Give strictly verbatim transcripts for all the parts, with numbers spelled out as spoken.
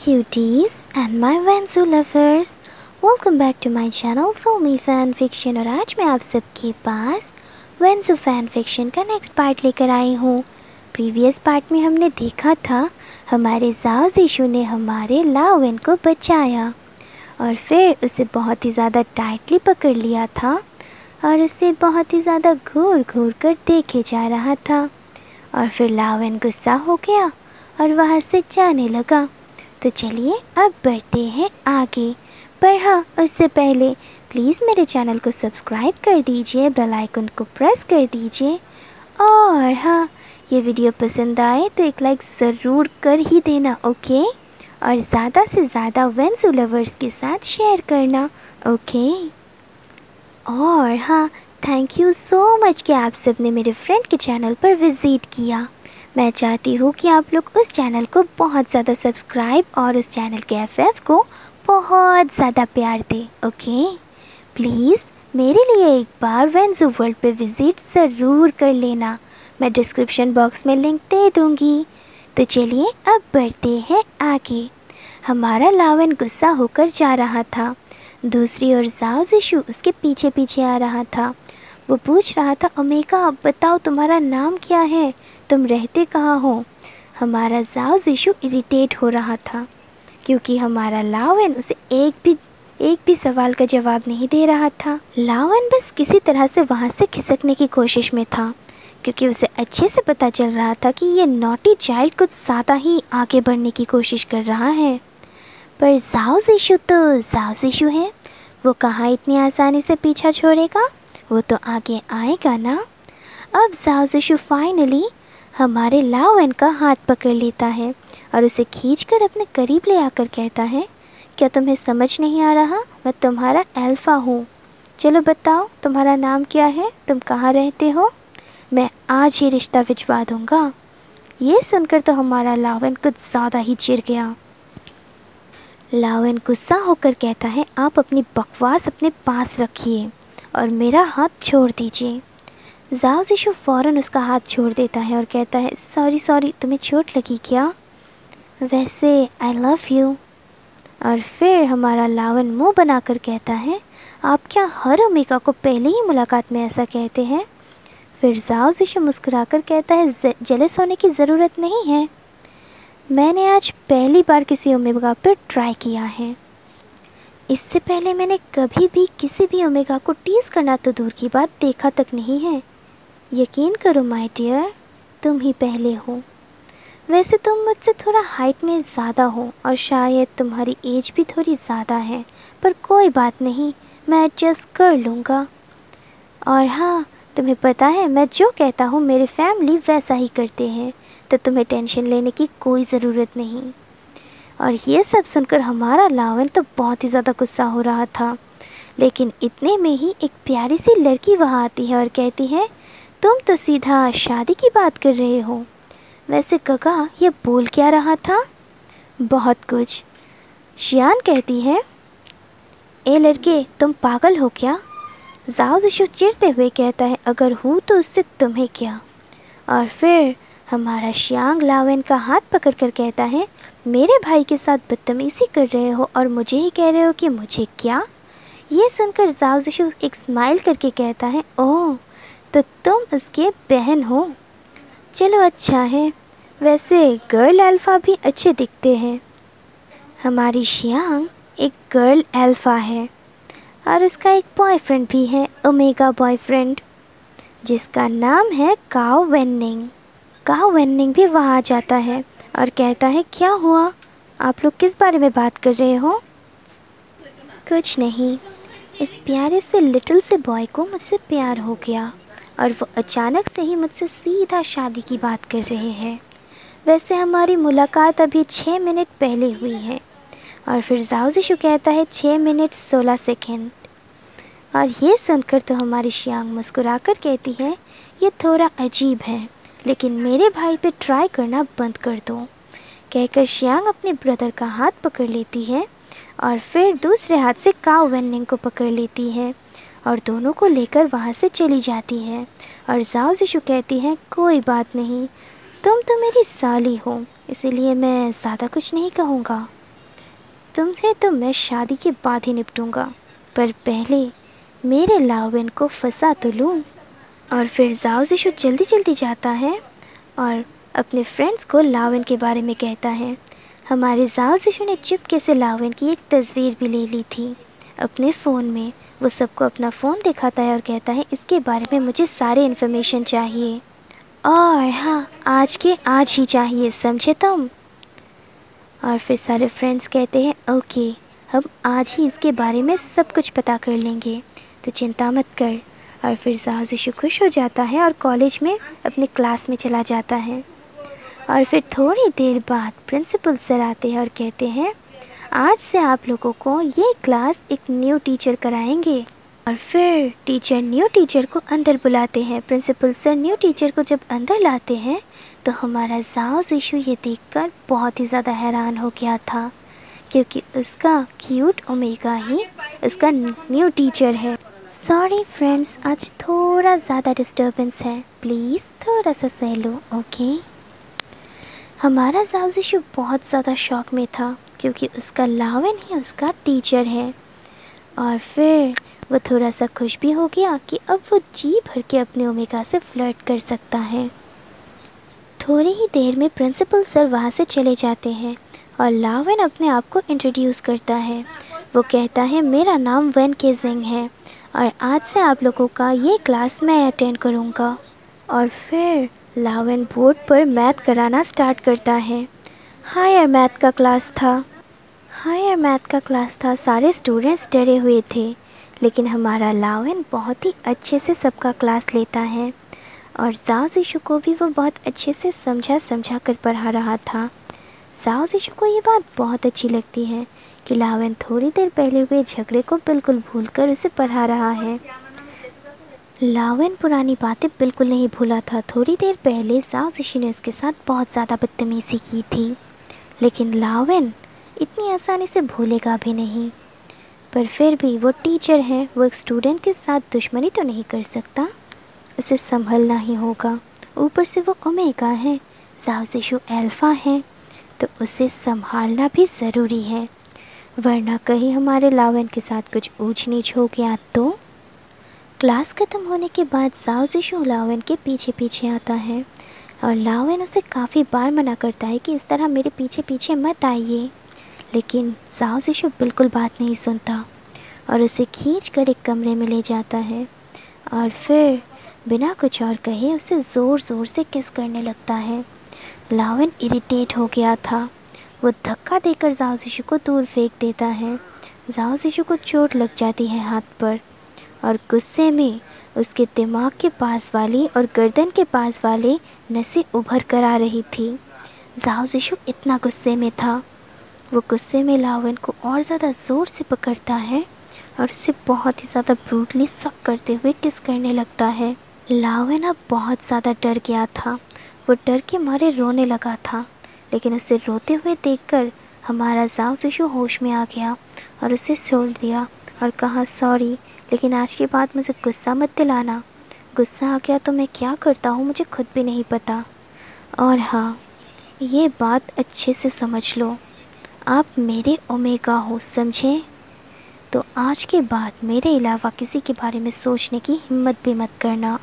cuties and my Wensu lovers, welcome back to my channel Filmy Fan Fiction। और आज मैं आप सबके पास वेंसू फैन फिक्शन का नेक्स्ट पार्ट लेकर आई हूँ। प्रीवियस पार्ट में हमने देखा था हमारे जाओ जीशू ने हमारे लाओवेन को बचाया और फिर उसे बहुत ही ज़्यादा टाइटली पकड़ लिया था और उसे बहुत ही ज़्यादा घूर घूर कर देखे जा रहा था। और फिर लाओवेन गुस्सा हो गया और वहाँ से जाने लगा। तो चलिए अब बढ़ते हैं आगे, पर हाँ उससे पहले प्लीज़ मेरे चैनल को सब्सक्राइब कर दीजिए, बेल आइकन को प्रेस कर दीजिए और हाँ ये वीडियो पसंद आए तो एक लाइक ज़रूर कर ही देना, ओके। और ज़्यादा से ज़्यादा वेंसू लवर्स के साथ शेयर करना, ओके। और हाँ थैंक यू सो मच कि आप सब ने मेरे फ्रेंड के चैनल पर विज़िट किया। मैं चाहती हूँ कि आप लोग उस चैनल को बहुत ज़्यादा सब्सक्राइब और उस चैनल के एफएफ को बहुत ज़्यादा प्यार दें, ओके। प्लीज़ मेरे लिए एक बार वेंसू वर्ल्ड पे विज़िट ज़रूर कर लेना, मैं डिस्क्रिप्शन बॉक्स में लिंक दे दूँगी। तो चलिए अब बढ़ते हैं आगे। हमारा लाओवेन गुस्सा होकर जा रहा था, दूसरी ओर जाओ जीशू उसके पीछे पीछे आ रहा था। वो पूछ रहा था, ओमेगा बताओ तुम्हारा नाम क्या है, तुम रहते कहाँ हो। हमारा जाओ जीशू इरिटेट हो रहा था क्योंकि हमारा लाओवेन उसे एक भी एक भी सवाल का जवाब नहीं दे रहा था। लाओवेन बस किसी तरह से वहाँ से खिसकने की कोशिश में था क्योंकि उसे अच्छे से पता चल रहा था कि ये नॉटी चाइल्ड कुछ ज़्यादा ही आगे बढ़ने की कोशिश कर रहा है। पर जाओ जीशू तो जाओ जीशू है, वो कहाँ इतनी आसानी से पीछा छोड़ेगा, वो तो आगे आएगा ना। अब जाओ जीशू फाइनली हमारे लाओवेन का हाथ पकड़ लेता है और उसे खींचकर अपने करीब ले आकर कहता है, क्या तुम्हें समझ नहीं आ रहा, मैं तुम्हारा अल्फा हूँ। चलो बताओ तुम्हारा नाम क्या है, तुम कहाँ रहते हो, मैं आज ही रिश्ता भिजवा दूँगा। ये सुनकर तो हमारा लाओवेन कुछ ज़्यादा ही चिढ़ गया। लाओवेन गुस्सा होकर कहता है, आप अपनी बकवास अपने पास रखिए और मेरा हाथ छोड़ दीजिए। जाओ जीशू फ़ौरन उसका हाथ छोड़ देता है और कहता है, सॉरी सॉरी तुम्हें चोट लगी क्या, वैसे आई लव यू। और फिर हमारा लाओवेन मुंह बनाकर कहता है, आप क्या हर ओमेगा को पहले ही मुलाकात में ऐसा कहते हैं। फिर जाओ जीशू मुस्कुराकर कहता है, जेलस होने की ज़रूरत नहीं है, मैंने आज पहली बार किसी ओमेगा पर ट्राई किया है, इससे पहले मैंने कभी भी किसी भी ओमेगा को टीज़ करना तो दूर की बात देखा तक नहीं है। यकीन करो माय डियर, तुम ही पहले हो। वैसे तुम मुझसे थोड़ा हाइट में ज़्यादा हो और शायद तुम्हारी एज भी थोड़ी ज़्यादा है, पर कोई बात नहीं, मैं एडजस्ट कर लूँगा। और हाँ तुम्हें पता है मैं जो कहता हूँ मेरी फैमिली वैसा ही करते हैं, तो तुम्हें टेंशन लेने की कोई ज़रूरत नहीं। और ये सब सुनकर हमारा लाओवेन तो बहुत ही ज़्यादा गुस्सा हो रहा था, लेकिन इतने में ही एक प्यारी सी लड़की वहाँ आती है और कहती है, तुम तो सीधा शादी की बात कर रहे हो। वैसे काका ये बोल क्या रहा था, बहुत कुछ। शियान कहती है, ए लड़के तुम पागल हो क्या। जाओ जीशू चिढ़ते हुए कहता है, अगर हूँ तो उससे तुम्हें क्या। और फिर हमारा शियांग लाओवेन का हाथ पकड़कर कहता है, मेरे भाई के साथ बदतमीज़ी कर रहे हो और मुझे ही कह रहे हो कि मुझे क्या। ये सुनकर जाओ जीशू एक स्माइल करके कहता है, ओह तो तुम उसके बहन हो, चलो अच्छा है, वैसे गर्ल अल्फ़ा भी अच्छे दिखते हैं। हमारी शियांग एक गर्ल अल्फ़ा है और उसका एक बॉयफ्रेंड भी है, ओमेगा बॉयफ्रेंड, जिसका नाम है काओ वेन्निंग। काओ वेन्निंग भी वहाँ आ जाता है और कहता है, क्या हुआ, आप लोग किस बारे में बात कर रहे हो। कुछ नहीं, इस प्यारे से लिटिल से बॉय को मुझसे प्यार हो गया और वो अचानक से ही मुझसे सीधा शादी की बात कर रहे हैं। वैसे हमारी मुलाकात अभी छः मिनट पहले हुई है। और फिर जाओ जीशू कहता है, छः मिनट सोलह सेकेंड। और ये सुनकर तो हमारी शियांग मुस्कुराकर कहती है, ये थोड़ा अजीब है, लेकिन मेरे भाई पे ट्राई करना बंद कर दो। कहकर शियांग अपने ब्रदर का हाथ पकड़ लेती है और फिर दूसरे हाथ से काओ वेन्निंग को पकड़ लेती है और दोनों को लेकर वहाँ से चली जाती है। और जाओ जीशू कहती है, कोई बात नहीं, तुम तो मेरी साली हो, इसीलिए मैं ज़्यादा कुछ नहीं कहूँगा। तुम्हें तो मैं शादी के बाद ही निपटूंगा, पर पहले मेरे लावेन को फंसा तो लूँ। और फिर जाओ जिशु जल्दी जल्दी जाता है और अपने फ्रेंड्स को लावेन के बारे में कहता है। हमारे जाओ जिशु ने चुपके से लावेन की एक तस्वीर भी ले ली थी अपने फ़ोन में। वो सबको अपना फ़ोन दिखाता है और कहता है इसके बारे में मुझे सारी इन्फॉर्मेशन चाहिए, और हाँ, आज के आज ही चाहिए, समझे तुम? और फिर सारे फ्रेंड्स कहते हैं ओके, हम आज ही इसके बारे में सब कुछ पता कर लेंगे, तो चिंता मत कर। और फिर जाओ जिशु खुश हो जाता है और कॉलेज में अपने क्लास में चला जाता है। और फिर थोड़ी देर बाद प्रिंसिपल सर आते हैं और कहते हैं आज से आप लोगों को ये क्लास एक न्यू टीचर कराएंगे। और फिर टीचर न्यू टीचर को अंदर बुलाते हैं। प्रिंसिपल सर न्यू टीचर को जब अंदर लाते हैं तो हमारा जाओ जिशु ये देखकर बहुत ही ज़्यादा हैरान हो गया था, क्योंकि उसका क्यूट ओमेगा ही उसका न्यू टीचर है। सॉरी फ्रेंड्स, आज थोड़ा ज़्यादा डिस्टर्बेंस है, प्लीज़ थोड़ा सा सह लो, ओके। हमारा जाओ जिशु बहुत ज़्यादा शौक में था, क्योंकि उसका लावेन ही उसका टीचर है। और फिर वो थोड़ा सा खुश भी हो गया कि अब वो जी भर के अपने ओमेगा से फ्लर्ट कर सकता है। थोड़ी ही देर में प्रिंसिपल सर वहाँ से चले जाते हैं और लावेन अपने आप को इंट्रोड्यूस करता है। वो कहता है मेरा नाम वेन के जिंग है और आज से आप लोगों का ये क्लास मैं अटेंड करूँगा। और फिर लावेन बोर्ड पर मैथ कराना स्टार्ट करता है। हायर मैथ का क्लास था हायर मैथ का क्लास था सारे स्टूडेंट्स डरे हुए थे, लेकिन हमारा लावेन बहुत ही अच्छे से सबका क्लास लेता है और जाओ जिशु को भी वो बहुत अच्छे से समझा समझा कर पढ़ा रहा था। जाओ जिशु को ये बात बहुत अच्छी लगती है कि लावेन थोड़ी देर पहले हुए झगड़े को बिल्कुल भूलकर उसे पढ़ा रहा है। लावेन पुरानी बातें बिल्कुल नहीं भूला था। थोड़ी देर पहले जाओ जिशु ने उसके साथ बहुत ज़्यादा बदतमीज़ी की थी, लेकिन लावेन इतनी आसानी से भूलेगा भी नहीं। पर फिर भी वो टीचर है, वो एक स्टूडेंट के साथ दुश्मनी तो नहीं कर सकता, उसे संभलना ही होगा। ऊपर से वो ओमेगा है, जाओ जिशु अल्फा है, तो उसे संभालना भी ज़रूरी है, वरना कहीं हमारे लावेन के साथ कुछ ऊंच नीच हो गया तो। क्लास ख़त्म होने के बाद जाओ जिशु लावेन के पीछे पीछे आता है और लावेन उसे काफ़ी बार मना करता है कि इस तरह मेरे पीछे पीछे मत आइए, लेकिन जाओ जिशु बिल्कुल बात नहीं सुनता और उसे खींच कर एक कमरे में ले जाता है और फिर बिना कुछ और कहे उसे ज़ोर ज़ोर से किस करने लगता है। लावेन इरिटेट हो गया था, वो धक्का देकर जाओ जिशु को दूर फेंक देता है। जाओ जिशु को चोट लग जाती है हाथ पर और गुस्से में उसके दिमाग के पास वाली और गर्दन के पास वाले नसें उभर कर आ रही थी। जाओ जिशु इतना गुस्से में था, वो गुस्से में लावेन को और ज़्यादा ज़ोर से पकड़ता है और उसे बहुत ही ज़्यादा ब्रूटली सक करते हुए किस करने लगता है। लावेन अब बहुत ज़्यादा डर गया था, वो डर के मारे रोने लगा था, लेकिन उसे रोते हुए देखकर हमारा जाओ जिशु होश में आ गया और उसे छोड़ दिया और कहा सॉरी, लेकिन आज के बाद मुझे गुस्सा मत दिलाना। गुस्सा आ गया तो मैं क्या करता हूँ मुझे खुद भी नहीं पता। और हाँ, ये बात अच्छे से समझ लो, आप मेरे ओमेगा हो, समझे? तो आज के बाद मेरे अलावा किसी के बारे में सोचने की हिम्मत भी मत करना।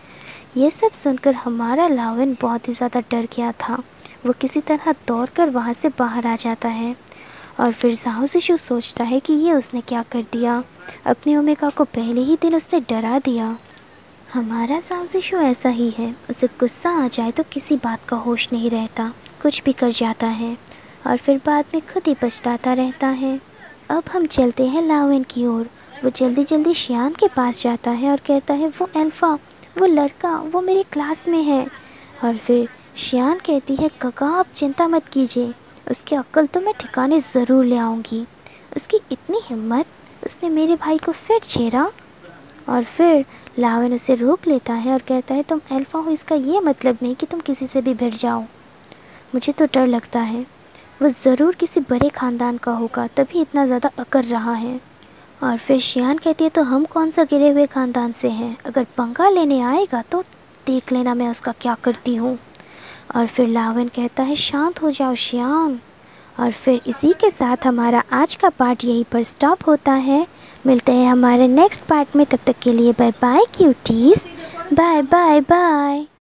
ये सब सुनकर हमारा लावेन बहुत ही ज़्यादा डर गया था। वो किसी तरह दौड़कर वहाँ से बाहर आ जाता है और फिर जाओ जिशु सोचता है कि ये उसने क्या कर दिया, अपने ओमेगा को पहले ही दिन उसने डरा दिया। हमारा जाओ जिशु ऐसा ही है, उसे गुस्सा आ जाए तो किसी बात का होश नहीं रहता, कुछ भी कर जाता है और फिर बाद में खुद ही पछताता रहता है। अब हम चलते हैं लावेन की ओर। वो जल्दी जल्दी शियान के पास जाता है और कहता है वो अल्फा, वो लड़का, वो मेरी क्लास में है। और फिर शियान कहती है काका आप चिंता मत कीजिए, उसकी अक्ल तो मैं ठिकाने ज़रूर ले आऊँगी। उसकी इतनी हिम्मत, उसने मेरे भाई को फिर छेड़ा। और फिर लावेन उसे रोक लेता है और कहता है तुम अल्फा हो, इसका ये मतलब नहीं कि तुम किसी से भी भिड़ जाओ। मुझे तो डर लगता है, वो ज़रूर किसी बड़े ख़ानदान का होगा, तभी इतना ज़्यादा अकड़ रहा है। और फिर शियान कहती है तो हम कौन सा गिरे हुए ख़ानदान से हैं, अगर पंगा लेने आएगा तो देख लेना मैं उसका क्या करती हूँ। और फिर लावेन कहता है शांत हो जाओ शियान। اور پھر اسی کے ساتھ ہمارا آج کا پارٹ یہیں پر سٹاپ ہوتا ہے. ملتے ہیں ہمارے نیکسٹ پارٹ میں، تب تک کے لیے bye bye cuties. Bye bye bye.